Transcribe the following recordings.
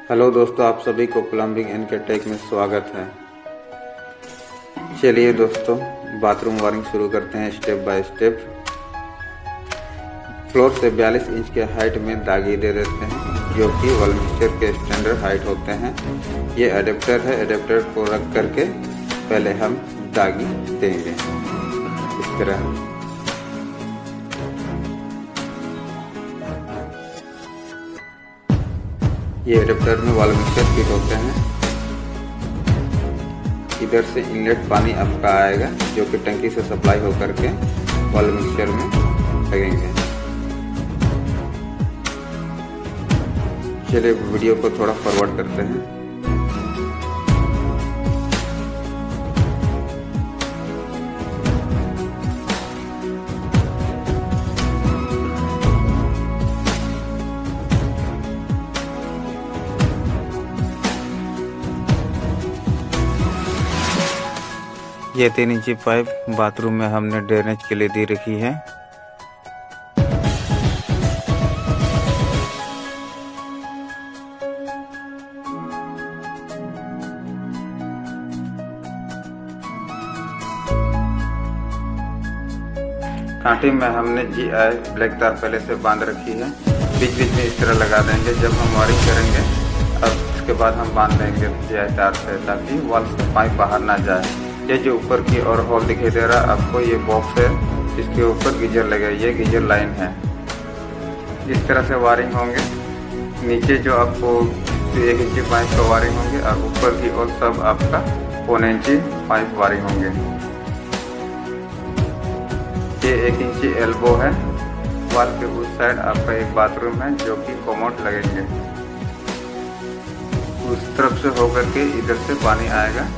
Hello दोस्तों, आप सभी को प्लम्बिंग एंड के टेक में स्वागत है। चलिए दोस्तों, बाथरूम वायरिंग शुरू करते हैं स्टेप बाय स्टेप। फ्लोर से 42 इंच के हाइट में दागी दे देते हैं, जो कि वॉल मिक्सचर के स्टैंडर्ड हाइट होते हैं। ये एडेप्टर है, एडेप्टर को रख करके पहले हम दागी देंगे इस तरह। ये एडेप्टर में वॉल मिक्सचर फिट होते हैं। इधर से इनलेट पानी आपका आएगा, जो कि टंकी से सप्लाई होकर के वॉल मिक्सचर में लगेंगे। चलिए वीडियो को थोड़ा फॉरवर्ड करते हैं। ये 3 इंची पाइप बाथरूम में हमने ड्रेनेज के लिए दी रखी है। कांटे में हमने GI ब्लैक तार पहले से बांध रखी है। बीच बीच में इस तरह लगा देंगे। जब हम वायरिंग करेंगे अब उसके बाद हम बांध देंगे GI तार से, ताकि वॉल से पाइप बाहर ना जाए। ये जो ऊपर की और होल दिखाई दे रहा है आपको, ये बॉक्स है, इसके ऊपर गीजर लगा। ये गीजर लाइन है। इस तरह से वायरिंग होंगे। नीचे जो आपको 1 इंची पाइप का वायरिंग होंगे और ऊपर की ओर सब आपका 1 इंची पाइप वायरिंग होंगे। ये 1 इंची एल्बो है। वॉल के उस साइड आपका एक बाथरूम है, जो कि कमोड लगेंगे। उस तरफ से होकर के इधर से पानी आएगा।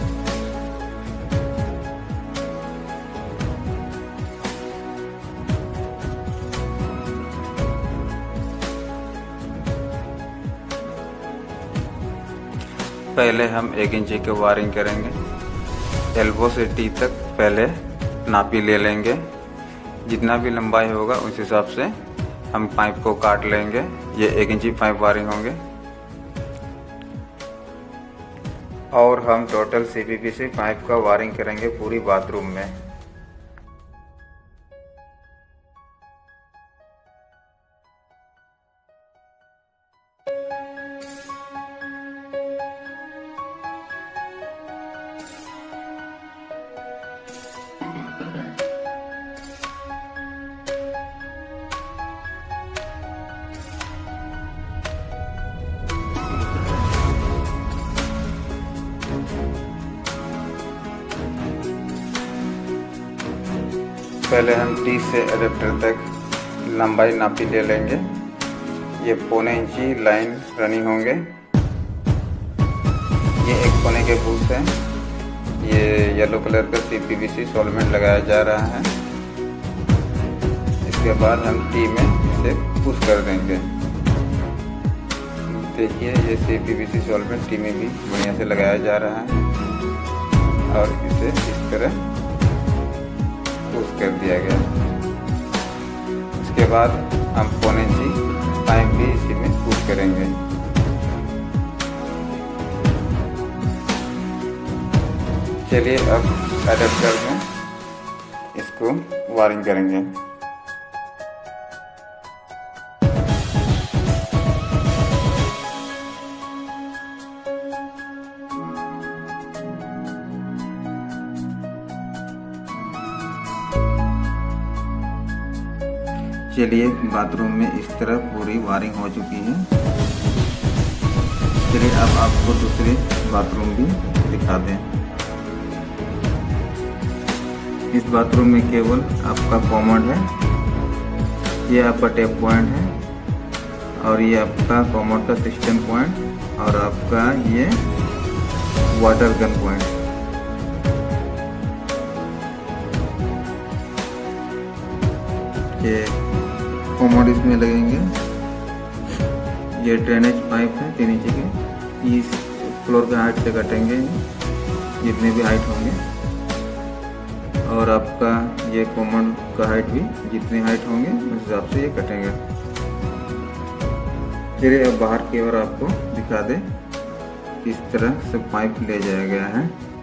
पहले हम 1 इंची की वायरिंग करेंगे। एल्बो से टी तक पहले नापी ले लेंगे। जितना भी लंबाई होगा उस हिसाब से हम पाइप को काट लेंगे। ये 1 इंची पाइप वायरिंग होंगे। और हम टोटल CPVC पाइप का वायरिंग करेंगे पूरी बाथरूम में। पहले हम टी से एडेप्टर तक लंबाई नापी ले लेंगे। ये 1.25 इंची लाइन रनिंग होंगे। ये 1 कोने के बूस है। ये येलो कलर का CPVC सॉल्वेंट लगाया जा रहा है। इसके बाद हम टी में इसे पुश कर देंगे। देखिए ये CPVC सॉल्वेंट टी में भी बढ़िया से लगाया जा रहा है और इसे इस तरह पुश कर दिया गया। इसके बाद हम 1.25 इंची पाइप भी इसी में पुश करेंगे। चलिए अब एडेप्टर में इसको वायरिंग करेंगे। चलिए बाथरूम में इस तरह पूरी वायरिंग हो चुकी है। चलिए अब आपको दूसरे बाथरूम भी दिखा दें। इस बाथरूम में केवल आपका कॉमोड है। ये आपका टैप पॉइंट है और ये आपका कॉमोड का सिस्टम पॉइंट और आपका ये वाटर गन पॉइंट। ये कॉमोड इसमें लगेंगे। ये ड्रेनेज पाइप है 3 इंची के। इस फ्लोर के हाइट से कटेंगे जितने भी हाइट होंगे। और आपका ये कॉमन का हाइट भी जितनी हाइट होंगे उस हिसाब से ये कटेंगे। चलिए अब बाहर की ओर आपको दिखा दें। इस तरह से पाइप ले जाया गया है।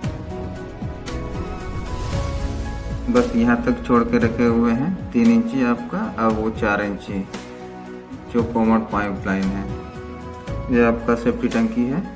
बस यहाँ तक छोड़ के रखे हुए हैं 3 इंची आपका, और वो 4 इंची जो कॉमन पाइप लाइन है। ये आपका सेफ्टी टंकी है।